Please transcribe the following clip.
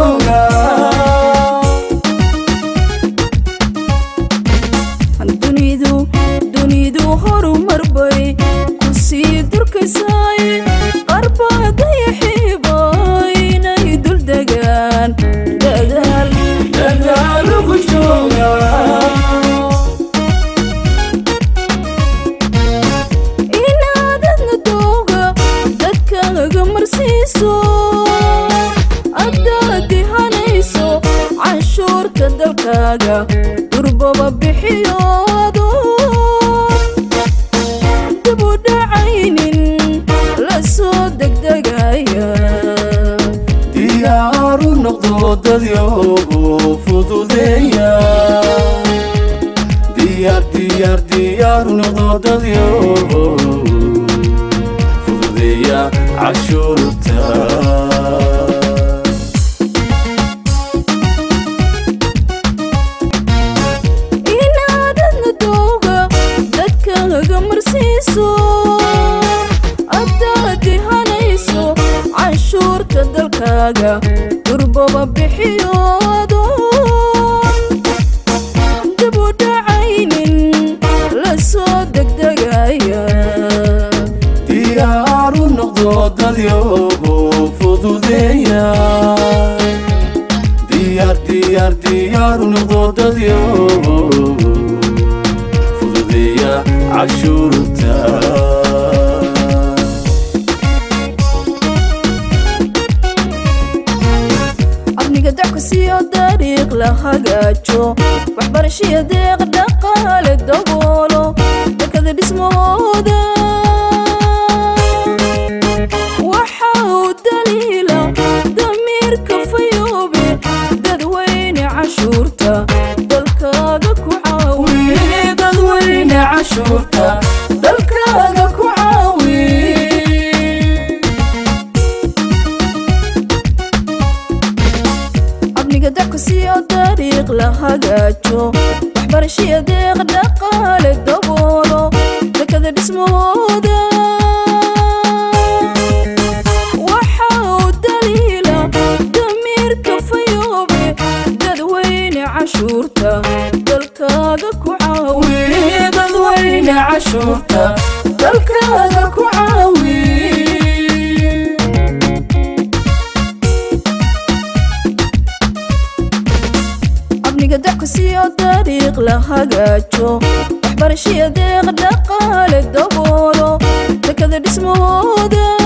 jooga dunidu horumar bay ku sii durkaysay qarbada yaxiibay inay dul degaan dadaal ugu jooga inaadadna dooga dadkaaga marsiiso addaadi hanayso canshuurta dalkaaga durbaba bixiyo dadyo fududeeya diyaar noqdo dadyo fududeeya cashuurta inaadadna dooga dadkaaga marsiiso addaadi hanayso canshuurta dalkaaga durbaba bixiyo dib u dhacaynin la soo degdegaya diyaaru noqdo dadyo fududeeya diyaaru noqdo dadyo fududeeya cashuurta طريق لهجاجو وحبرشي ديق دقال الدبولو كذا باسمه ده وحاو دليلة ضمير كفيوبي ددوين عشورتا دلكاغا كعاوي ددوين عشورتا دلكاغا كعاوي دعك سيو طريق لهجاجو وحبرشي ديق دقال الدبولو كذا باسمه ده وحاو دليلة ضمير كفيوبي ددوين عشورتا دلكاغا كعاوي ددوين عشورتا دلكاغا كعاوي دعك سيو طريق لهجاجو وحبرشي ديق دقال الدبولو كذا باسمه ده